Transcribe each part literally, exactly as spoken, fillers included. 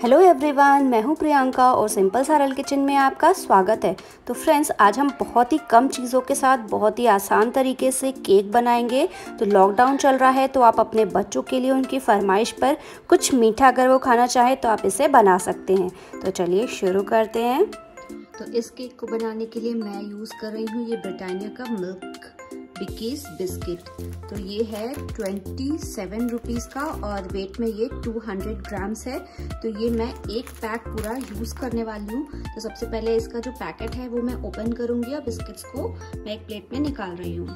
Hello everyone, मैं हूं प्रियंका और सिंपल सरल किचन में आपका स्वागत है। तो फ्रेंड्स, आज हम बहुत ही कम चीज़ों के साथ बहुत ही आसान तरीके से केक बनाएंगे। तो लॉकडाउन चल रहा है तो आप अपने बच्चों के लिए उनकी फरमाइश पर कुछ मीठा अगर वो खाना चाहे तो आप इसे बना सकते हैं। तो चलिए शुरू करते हैं। तो इस केक को बनाने के लिए मैं यूज़ कर रही हूँ ये ब्रिटानिया का मिल्क बिकीज बिस्किट। तो ये है ट्वेंटी सेवन रुपीज़ का और वेट में ये टू हंड्रेड ग्राम्स है। तो ये मैं एक पैक पूरा यूज़ करने वाली हूँ। तो सबसे पहले इसका जो पैकेट है वो मैं ओपन करूँगी और बिस्किट्स को मैं एक प्लेट में निकाल रही हूँ।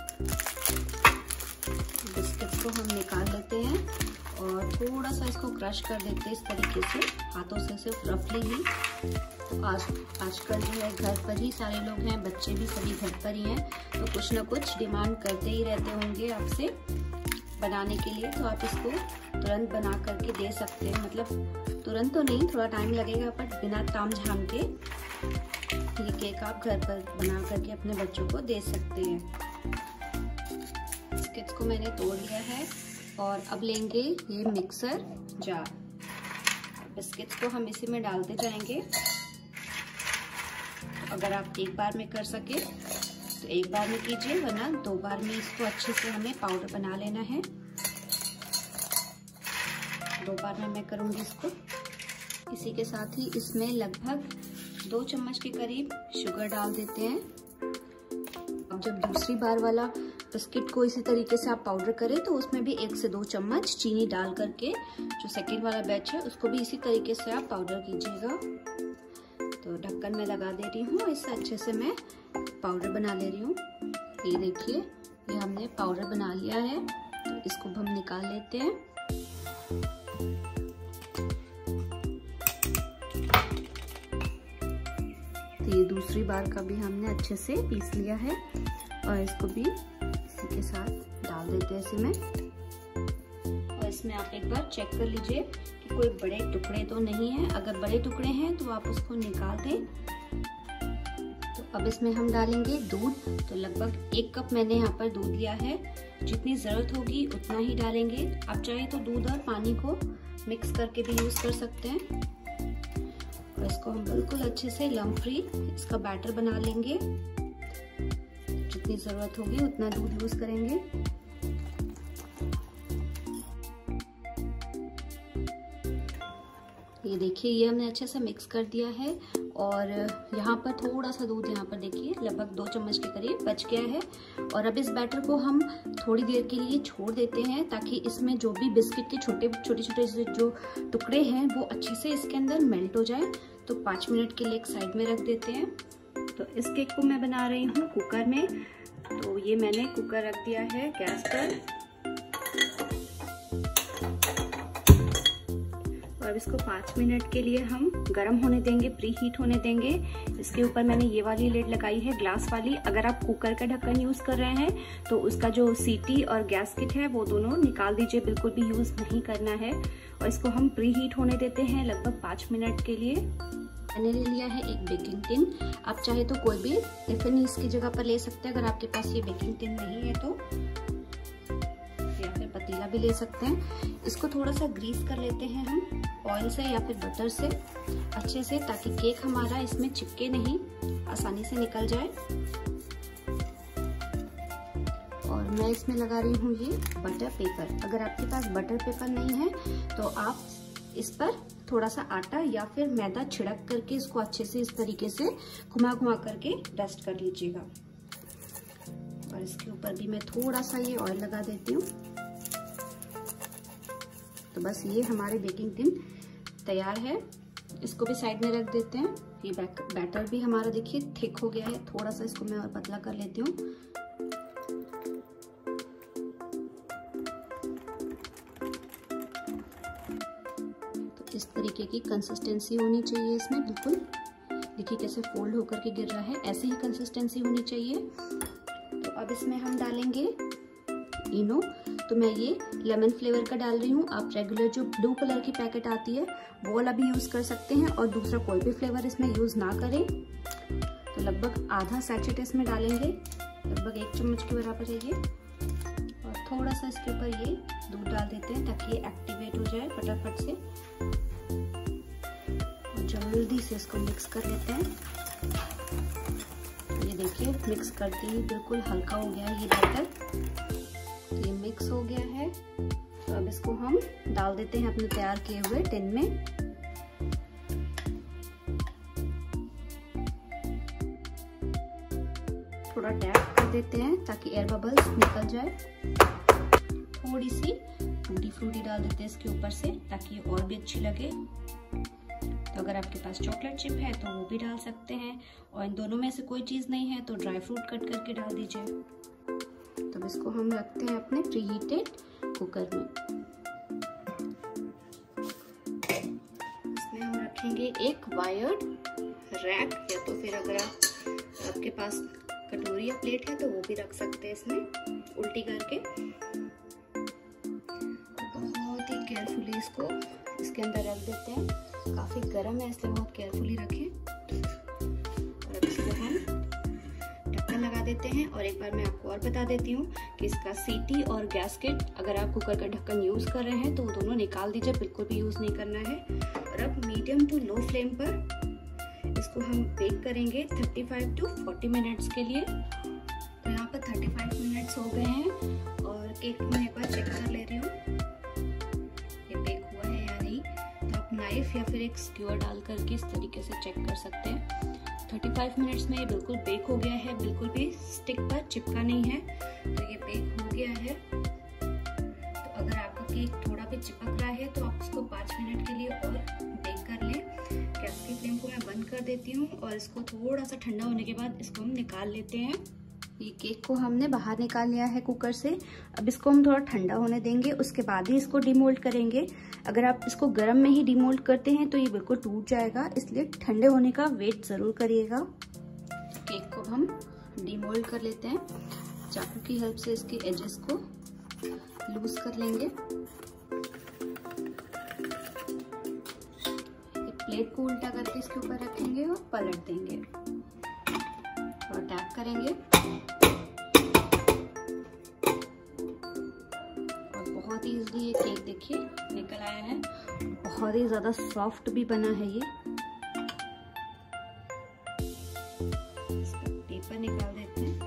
बिस्किट्स को हम निकाल लेते हैं और थोड़ा सा इसको क्रश कर देते हैं इस तरीके से, हाथों से सिर्फ रफली ही। आज आजकल जो है घर पर ही सारे लोग हैं, बच्चे भी सभी घर पर ही हैं, तो कुछ ना कुछ डिमांड करते ही रहते होंगे आपसे बनाने के लिए। तो आप इसको तुरंत बना करके दे सकते हैं, मतलब तुरंत तो नहीं, थोड़ा टाइम लगेगा, बट बिना ताम झाम के ये केक आप घर पर बना करके अपने बच्चों को दे सकते हैं। बिस्किट्स को मैंने तोड़ लिया है और अब लेंगे ये मिक्सर जार। बिस्किट्स को हम इसी में डालते जाएंगे। अगर आप एक बार में कर सके तो एक बार में कीजिए, वरना दो बार में इसको अच्छे से हमें पाउडर बना लेना है। दो बार में मैं करूंगी इसको। इसी के साथ ही इसमें लगभग दो चम्मच के करीब शुगर डाल देते हैं। अब जब दूसरी बार वाला बिस्किट को इसी तरीके से आप पाउडर करें तो उसमें भी एक से दो चम्मच चीनी डाल करके जो सेकेंड वाला बैच है उसको भी इसी तरीके से आप पाउडर कीजिएगा। तो ढक्कन में लगा दे रही हूँ, इससे अच्छे से मैं पाउडर बना ले रही हूँ। ये देखिए, ये हमने पाउडर बना लिया है। तो इसको हम निकाल लेते हैं। तो ये दूसरी बार का भी हमने अच्छे से पीस लिया है और इसको भी इसी के साथ डाल देते हैं इसी में। और इसमें आप एक बार चेक कर लीजिए कि कोई बड़े टुकड़े तो नहीं है। अगर बड़े टुकड़े हैं तो आप उसको निकाल दें। तो अब इसमें हम डालेंगे दूध। तो लगभग एक कप मैंने यहाँ पर दूध लिया है। जितनी जरूरत होगी उतना ही डालेंगे। आप चाहे तो दूध और पानी को मिक्स करके भी यूज कर सकते हैं। और इसको हम बिल्कुल अच्छे से लम्प फ्री इसका बैटर बना लेंगे। जितनी जरूरत होगी उतना दूध यूज करेंगे। ये देखिए, ये हमने अच्छे से मिक्स कर दिया है और यहाँ पर थोड़ा सा दूध, यहाँ पर देखिए लगभग दो चम्मच के करीब बच गया है। और अब इस बैटर को हम थोड़ी देर के लिए छोड़ देते हैं ताकि इसमें जो भी बिस्किट के छोटे छोटे छोटे जो टुकड़े हैं वो अच्छे से इसके अंदर मेल्ट हो जाए। तो पाँच मिनट के लिए एक साइड में रख देते हैं। तो इस केक को मैं बना रही हूँ कुकर में। तो ये मैंने कुकर रख दिया है गैस पर और इसको पाँच मिनट के लिए हम गर्म होने देंगे, प्री हीट होने देंगे। इसके ऊपर मैंने ये वाली लेड लगाई है, ग्लास वाली। अगर आप कुकर का ढक्कन यूज कर रहे हैं तो उसका जो सीटी और गैस किट है वो दोनों निकाल दीजिए, बिल्कुल भी यूज नहीं करना है। और इसको हम प्री हीट होने देते हैं लगभग पाँच मिनट के लिए। मैंने ले लिया है एक बेकिंग टिन। आप चाहे तो कोई भी टिफिन इसकी जगह पर ले सकते हैं। अगर आपके पास ये बेकिंग टिन नहीं है तो या फिर पतीला भी ले सकते हैं। इसको थोड़ा सा ग्रीस कर लेते हैं हम ऑयल से या फिर बटर से अच्छे से, ताकि केक हमारा इसमें चिपके नहीं, आसानी से निकल जाए। और मैं इसमें लगा रही हूँ ये बटर पेपर। अगर आपके पास बटर पेपर नहीं है तो आप इस पर थोड़ा सा आटा या फिर मैदा छिड़क करके इसको अच्छे से इस तरीके से घुमा घुमा करके डस्ट कर लीजिएगा। और इसके ऊपर भी मैं थोड़ा सा ये ऑयल लगा देती हूँ। तो बस ये हमारे बेकिंग टिन तैयार है। इसको भी साइड में रख देते हैं। ये बैटर भी हमारा देखिए थिक हो गया है। थोड़ा सा इसको मैं और पतला कर लेती हूँ। तो इस तरीके की कंसिस्टेंसी होनी चाहिए इसमें, बिल्कुल देखिए कैसे फोल्ड होकर के गिर रहा है, ऐसी ही कंसिस्टेंसी होनी चाहिए। तो अब इसमें हम डालेंगे इनो। तो मैं ये लेमन फ्लेवर का डाल रही हूँ। आप रेगुलर जो ब्लू कलर की पैकेट आती है वो वाला भी यूज कर सकते हैं और दूसरा कोई भी फ्लेवर इसमें यूज ना करें। तो लगभग आधा सैचेट इसमें डालेंगे, लगभग एक चम्मच के बराबर है ये। और थोड़ा सा इसके ऊपर ये दूध डाल देते हैं ताकि ये एक्टिवेट हो जाए फटाफट से। जल्दी से इसको मिक्स कर लेते हैं। ये देखिए मिक्स करते ही बिल्कुल हल्का हो गया है ये बैटर। तो ये मिक्स हो गया है, तो अब इसको हम डाल देते हैं अपने तैयार किए हुए टिन में। थोड़ा टैप कर देते हैं ताकि एयर बबल्स निकल जाए। थोड़ी सी टूटी फ्रूटी डाल देते हैं इसके ऊपर से ताकि ये और भी अच्छी लगे। तो अगर आपके पास चॉकलेट चिप है तो वो भी डाल सकते हैं, और इन दोनों में से कोई चीज़ नहीं है तो ड्राई फ्रूट कट करके डाल दीजिए। तो इसको हम रखते हैं अपने प्री हीटेड कुकर में। इसमें हम रखेंगे एक वायर्ड रैक, या तो फिर अगर आप आपके पास कटोरी या प्लेट है तो वो भी रख सकते हैं इसमें उल्टी करके। बहुत ही केयरफुली इसको इसके अंदर रख देते हैं। काफ़ी गर्म है इसलिए बहुत केयरफुली रखें। और अब इसको हम ढक्कन लगा देते हैं। और एक बार मैं आपको और बता देती हूँ कि इसका सीटी और गैस्केट, अगर आप कुकर का ढक्कन यूज़ कर रहे हैं तो वो दोनों निकाल दीजिए, बिल्कुल भी यूज़ नहीं करना है। और अब मीडियम टू लो फ्लेम पर इसको हम बेक करेंगे पैंतीस टू चालीस मिनट्स के लिए। तो यहाँ पर पैंतीस मिनट्स हो गए हैं और केक मैं एक बार चेक कर ले रही हूँ ये बेक हुआ है या नहीं। तो आप नाइफ या फिर एक स्क्यूअर डाल करके इस तरीके से चेक कर सकते हैं। पैंतीस मिनट्स में ये बिल्कुल बेक हो गया है, बिल्कुल भी स्टिक पर चिपका नहीं है। तो ये बेक हो गया है। तो अगर आपका केक थोड़ा भी चिपक रहा है तो आप इसको पाँच मिनट के लिए और बेक कर लें। गैस की फ्लेम को मैं बंद कर देती हूँ और इसको थोड़ा सा ठंडा होने के बाद इसको हम निकाल लेते हैं। ये केक को हमने बाहर निकाल लिया है कुकर से। अब इसको हम थोड़ा ठंडा होने देंगे, उसके बाद ही इसको डीमोल्ड करेंगे। अगर आप इसको गर्म में ही डीमोल्ड करते हैं तो ये बिल्कुल टूट जाएगा, इसलिए ठंडे होने का वेट जरूर करिएगा। केक को हम डीमोल्ड कर लेते हैं। चाकू की हेल्प से इसके एजेस को लूज कर लेंगे। प्लेट को उल्टा करके इसके ऊपर रखेंगे और पलट देंगे और टैप करेंगे। और बहुत ही इजीली ये केक देखिए निकल आया है। बहुत ही ज्यादा सॉफ्ट भी बना है ये। पेपर निकाल देते हैं।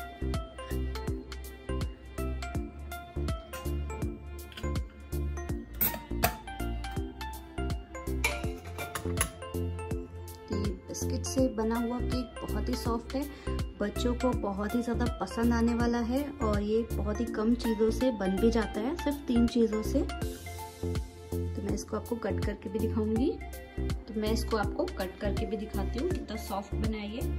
बिस्किट से बना हुआ केक बहुत ही सॉफ्ट है, बच्चों को बहुत ही ज़्यादा पसंद आने वाला है। और ये बहुत ही कम चीज़ों से बन भी जाता है, सिर्फ तीन चीज़ों से। तो मैं इसको आपको कट करके भी दिखाऊंगी। तो मैं इसको आपको कट करके भी दिखाती हूँ कितना सॉफ्ट बना है ये।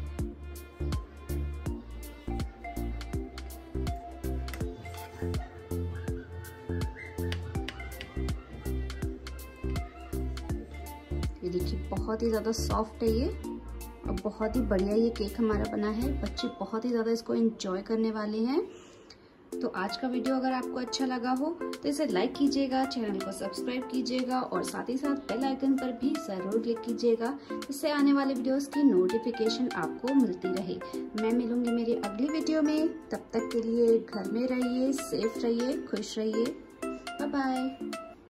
ये देखिए बहुत ही ज़्यादा सॉफ्ट है ये और बहुत ही बढ़िया ये केक हमारा बना है। बच्चे बहुत ही ज़्यादा इसको एंजॉय करने वाले हैं। तो आज का वीडियो अगर आपको अच्छा लगा हो तो इसे लाइक कीजिएगा, चैनल को सब्सक्राइब कीजिएगा और साथ ही साथ बेल आइकन पर भी ज़रूर क्लिक कीजिएगा, इससे आने वाले वीडियोस की नोटिफिकेशन आपको मिलती रहे। मैं मिलूंगी मेरी अगली वीडियो में, तब तक के लिए घर में रहिए, सेफ रहिए, खुश रहिए। Bye bye.